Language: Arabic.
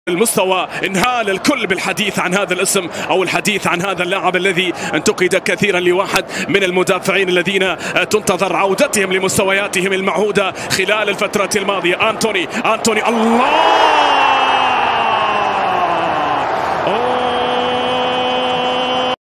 المستوى انهال الكل بالحديث عن هذا الاسم او الحديث عن هذا اللاعب الذي انتقد كثيرا لواحد من المدافعين الذين تنتظر عودتهم لمستوياتهم المعهودة خلال الفترة الماضية. أنتوني الله